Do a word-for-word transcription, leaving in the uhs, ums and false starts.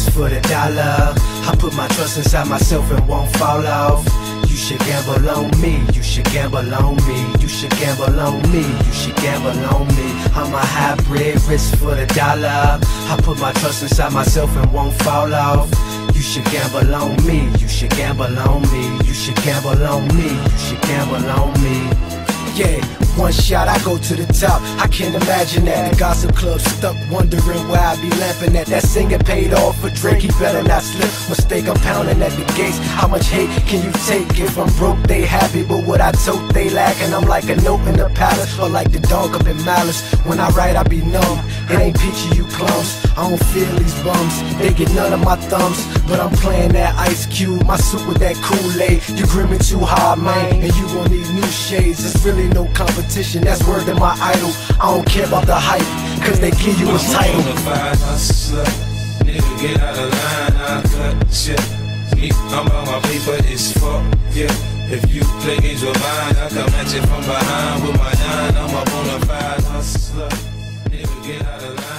wrist for the dollar. I put my trust inside myself and won't fall off. You should gamble on me, you should gamble on me, you should gamble on me, you should gamble on me. I'm a hybrid risk for the dollar. I put my trust inside myself and won't fall off. You should gamble on me, you should gamble on me, you should gamble on me, you should gamble on me. Yeah, one shot, I go to the top. I can't imagine that. The gossip club stuck wondering where I be lamping at. That singer paid off for Drake, he better not slip. Mistake, I'm pounding at the gates. How much hate can you take? If I'm broke, they happy, but what I tote, they lacking. I'm like a note in the palace, or like the dog up in Malice. When I write, I be numb. It ain't picture you clumps. I don't feel these bums, they get none of my thumbs. But I'm playing that Ice Cube, my suit with that Kool-Aid. You grimming too hard, man, and you gon' need new shades. It's really no competition, that's word of my idol. I don't care about the hype, cause they give you a title. Bonafide hustler, nigga get out of line, I cut shit. Me, I'm about my paper, it's fuck, yeah. If you play games with mine, I come at you from behind with my nine. I'm a bonafide hustler, nigga get out of line.